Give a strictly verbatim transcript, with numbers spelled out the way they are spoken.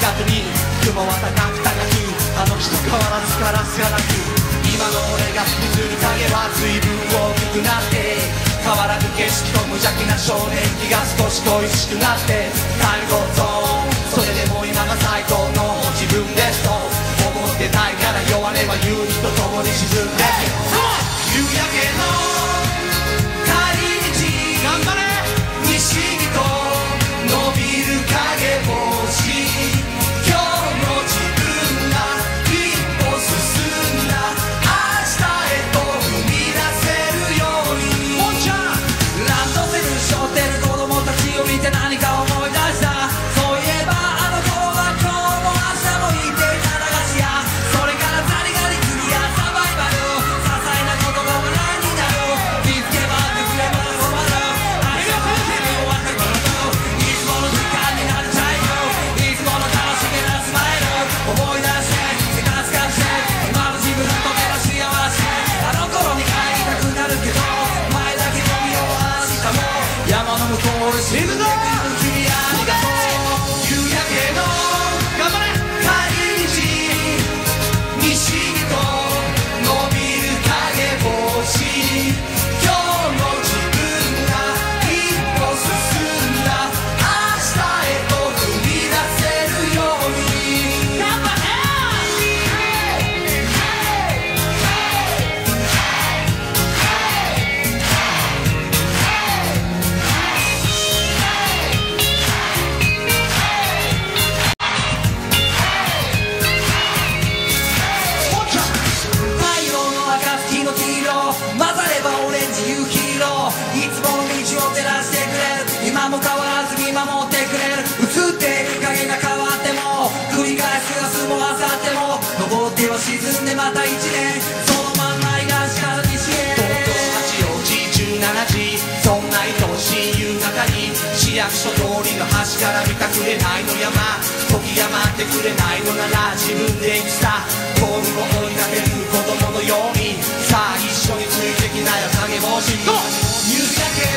がってみる。雲は高く高く、あの日と変わらずカラスがなく、今の俺が引きずる影は随分大きくなって、変わらぬ景色と無邪気な少年気が少し恋しくなって、タイムゴーゾーン、それでも今が最高の自分ですと思ってないから、弱音は夕日と共に沈んで夕焼けの帰り道、頑張れ西日と伸びる影星、今日の自分が一歩進んだ明日へと踏み出せるように。ランドセル背負ってる子供たちを見て何か思い出した。そういえばあの子は今日も明日も言っていた駄菓子屋。それからザリガリ釣りやサバイバル、些細なことが笑いになる。見つけばってくれば困る。明日も手に終わった頃といつもの時間になっちゃいよ。いつもの楽しげなスマイル思い出してせかすかして、今の自分と目が幸せ。あの頃に帰りたくなるけど、前だけのみを明日も山の向こうへ沈んでくる君ありがとう。夕焼けの頑張れ帰り道、西日と伸びる影星、今日の自分が一歩進んだ明日へと踏み出せるように。頑張れ太陽の赤月の黄色混ざればオレンジ夕日色、いつもの道を照らしてくれる。今も変わらず見守ってくれる。映っている影が変わっても繰り返す明日も明後日も、登っては沈んでまた一年、そのまんま東から西へ。東京八王子じゅうしちじ、そんな愛しい夕方に市役所通りの端から見たくれないの山、時が待ってくれないのなら自分で行くさ。ゴールを追いかける子供のように、さあ一緒についてきなよ影星。夕焼け